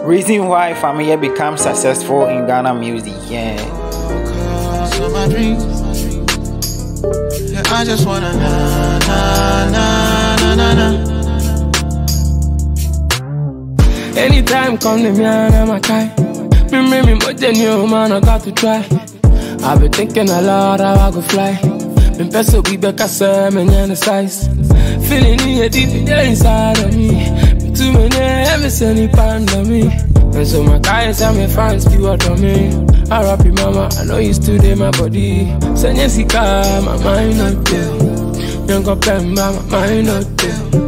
Reason why fameye become successful in Ghana music, yeah. So my dreams, yeah, I just wanna na na na na na. Anytime come to me and I'm a guy. Me more than you, man, I got to try. I've been thinking a lot how I go fly. Been peso we back as the size. Feeling it deep inside of me. Too many ever any pan on me. And so my guys and my fans be what on me. I rap you mama, I know you still in my body. Send Jessica, my mind not there. Young up them, my mind not there.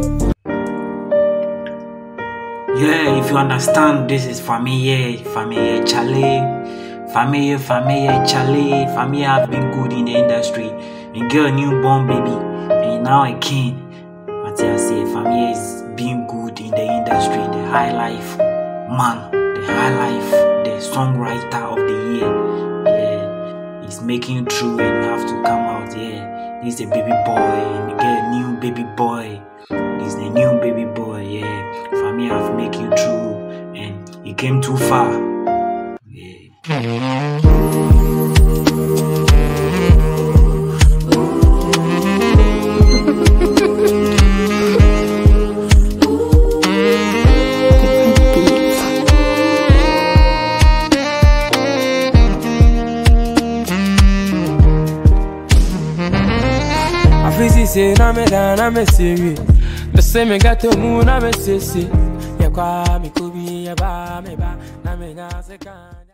Yeah, if you understand, this is fameye Charlie. Fameye Charlie. Fameye have been good in the industry. And girl, newborn baby, and now a king. What I say, fameye is being good in the industry. The high life man, the high life, the songwriter of the year. Yeah, he's making it true, and you have to come out. Yeah, he's a baby boy, and you get a new baby boy. He's the new baby boy. Yeah. Fameye have make you true, and he came too far. Yeah. I feel say I'm a serious. The same got to moon, I'm a sissy. Ya kwa mi kubi ya ba me ba na me na se kan.